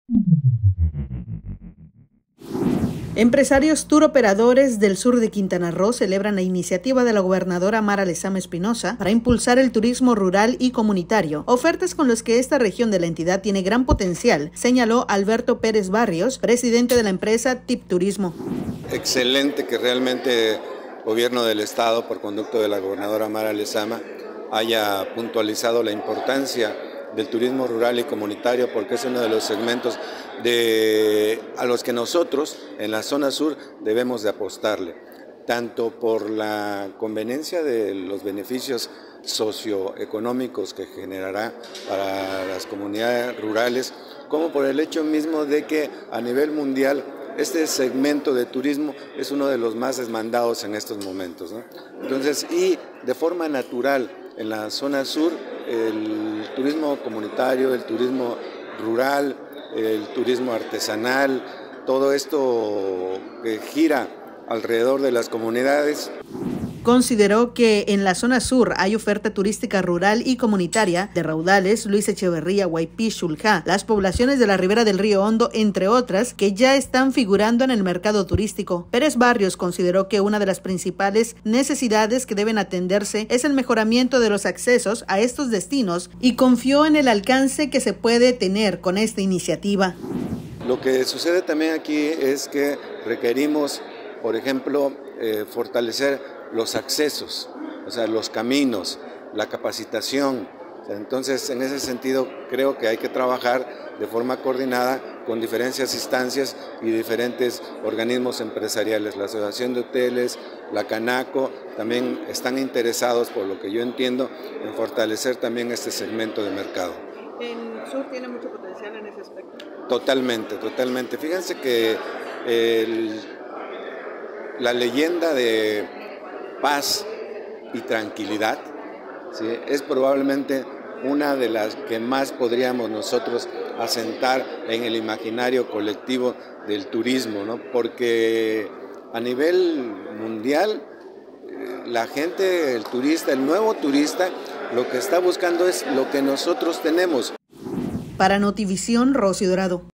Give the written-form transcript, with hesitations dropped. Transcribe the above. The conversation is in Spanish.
Empresarios tour operadores del sur de Quintana Roo celebran la iniciativa de la gobernadora Mara Lezama Espinosa para impulsar el turismo rural y comunitario, ofertas con las que esta región de la entidad tiene gran potencial, señaló Alberto Pérez Barrios, presidente de la empresa TIP Turismo. Excelente que realmente el gobierno del estado, por conducto de la gobernadora Mara Lezama, haya puntualizado la importancia del turismo rural y comunitario, porque es uno de los segmentos a los que nosotros en la zona sur debemos de apostarle, tanto por la conveniencia de los beneficios socioeconómicos que generará para las comunidades rurales, como por el hecho mismo de que a nivel mundial este segmento de turismo es uno de los más demandados en estos momentos, ¿no? Entonces, y de forma natural en la zona sur, el turismo comunitario, el turismo rural, el turismo artesanal, todo esto que gira alrededor de las comunidades. Consideró que en la zona sur hay oferta turística rural y comunitaria de Raudales, Luis Echeverría, Huaypí, Xulxá, las poblaciones de la ribera del río Hondo, entre otras, que ya están figurando en el mercado turístico. Pérez Barrios consideró que una de las principales necesidades que deben atenderse es el mejoramiento de los accesos a estos destinos y confió en el alcance que se puede tener con esta iniciativa. Lo que sucede también aquí es que requerimos, por ejemplo, fortalecer los accesos, o sea, los caminos, la capacitación. Entonces, en ese sentido, creo que hay que trabajar de forma coordinada con diferentes instancias y diferentes organismos empresariales. La Asociación de Hoteles, la Canaco, también están interesados, por lo que yo entiendo, en fortalecer también este segmento de mercado. ¿El sur tiene mucho potencial en ese aspecto? Totalmente, totalmente. Fíjense que la leyenda de paz y tranquilidad, ¿sí?, es probablemente una de las que más podríamos nosotros asentar en el imaginario colectivo del turismo, ¿no? Porque a nivel mundial, la gente, el turista, el nuevo turista, lo que está buscando es lo que nosotros tenemos. Para Notivisión, Rosy Dorado.